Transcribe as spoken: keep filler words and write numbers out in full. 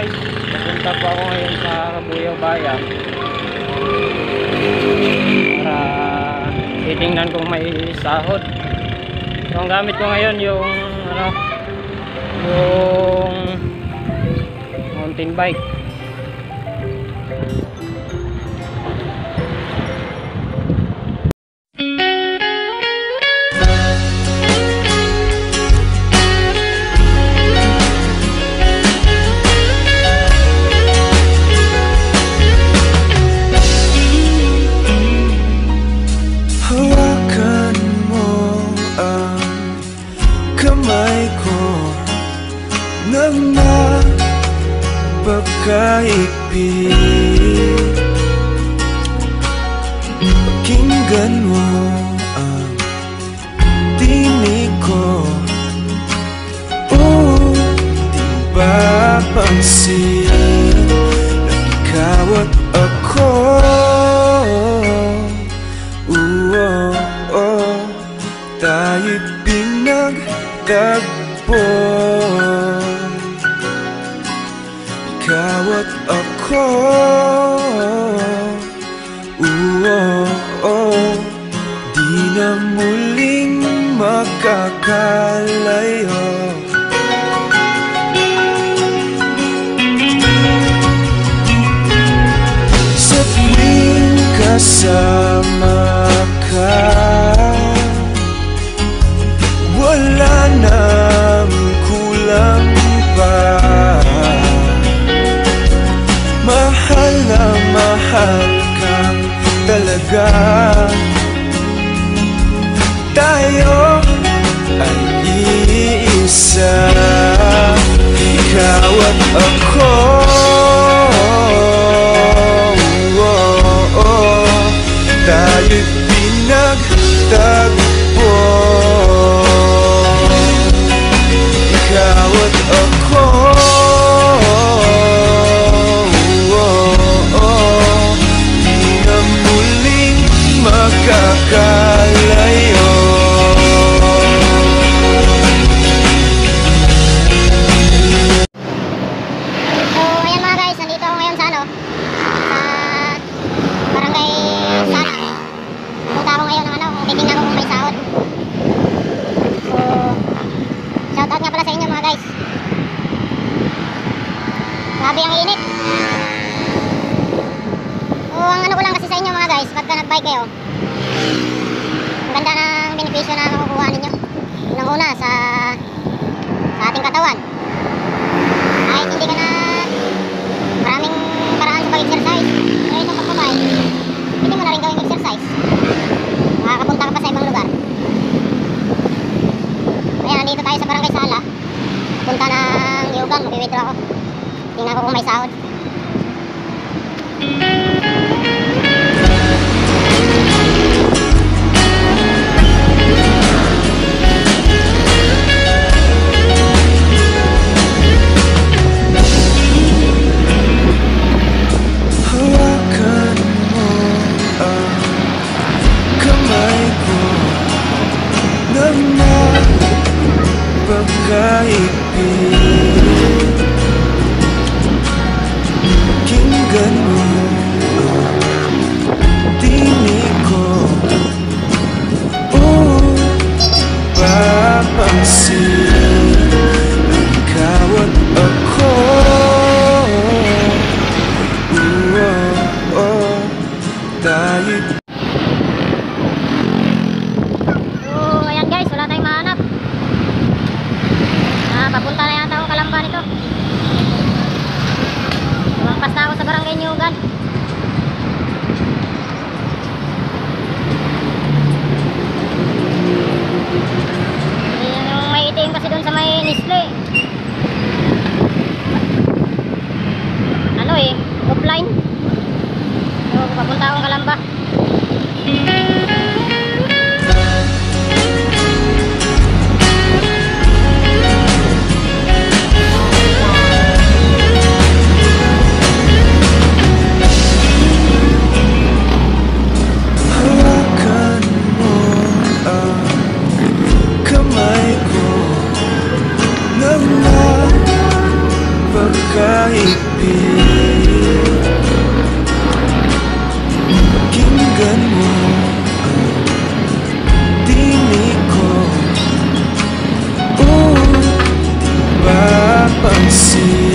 guys, pupunta po ako ngayon sa Kabuyaw Bayan para titingnan kung may sahod. So ang gamit ko ngayon yung ano, yung mountain bike. Nang napagkaigpit, pakinggan mo ang tinig ko. Oh, di mapapansin na ikaw at ako. Oh, oh, tayo'y pinagtagpo. Ikaw at ako, oo, oh, di na muling makakalayo. Sa tuwing kasama ka, wala nang kulang pa. Mahal na mahal kang talaga. Tayo ay iisa, ikaw at ako. Oh, oh, tayo'y pinagtagpo. Ikaw at ako. Makakalayo. So ayan mga guys, nandito ako ngayon sa ano, sa barangay Sana. Punta ako ngayon ng ano, titingnan ko kung may sahod. So shoutout nga pala sa inyo mga guys. Grabe ang init. So ang ano ko lang kasi sa inyo mga guys, pagka nagbike kayo, ang ganda ng benepisyo na makukuha ninyo. Unang-una sa, sa ating katawan. Kahit hindi ka na maraming paraan sa pag-exercise, pero itong pagbabayad, hindi mo na rin gawing exercise. Makakapunta ka pa sa ibang lugar. Ayan, nandito tayo sa barangay Sala. Punta ng Yugan, mag-withdraw ako. Tingnan ko kung may sahod. Pagkaibig, pakinggan mo ang tinig ko. Oh, papansin ang ikaw at ako. Oh, oh, tayo. Papunta na yata ako Kalamba nito. Lumampas na ako sa barangay Nyugan. Yung may itim kasi doon sa may Nestle. Ano eh, offline. So papunta akong Kalamba. pagkaibig. Pakinggan mo ang tinig ko. Oh, di ba pansin